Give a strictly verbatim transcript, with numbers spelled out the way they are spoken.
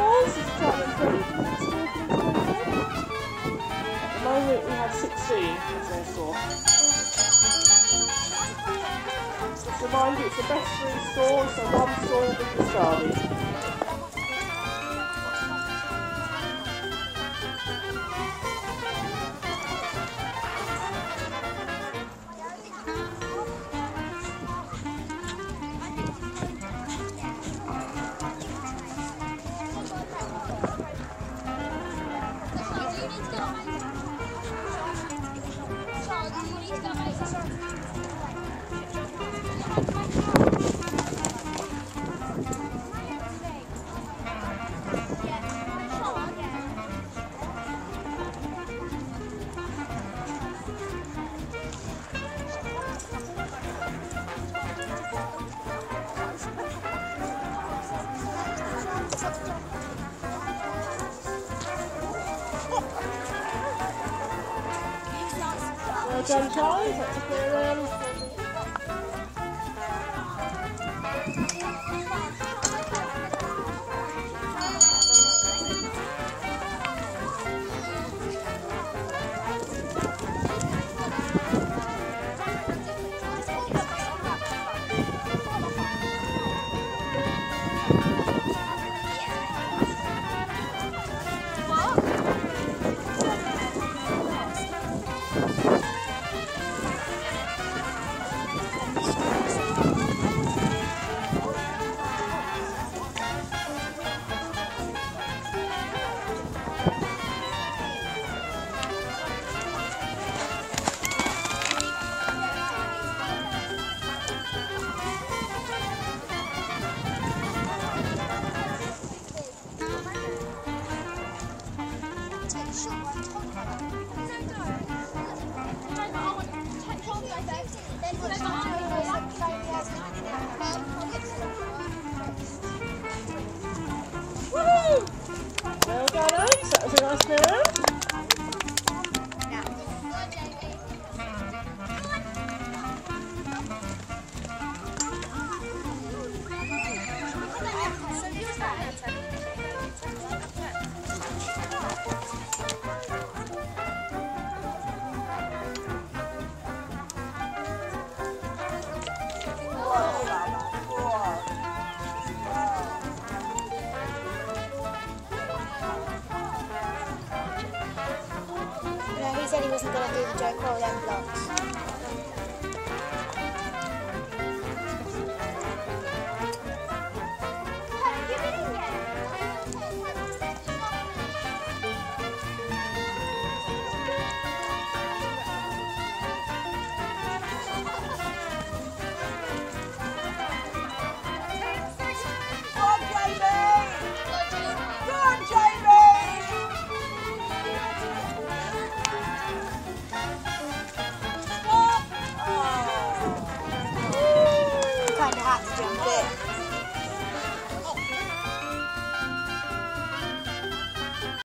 stores. Just try and twenty stores. At the moment we have sixteen as their store. Just remind you, it's the best three stores, so one store with the Starby. Well done, Charlie. That's a clear round. Well done, Alex. That was a nice clear round. He said he wasn't going to do the joke or them blocks.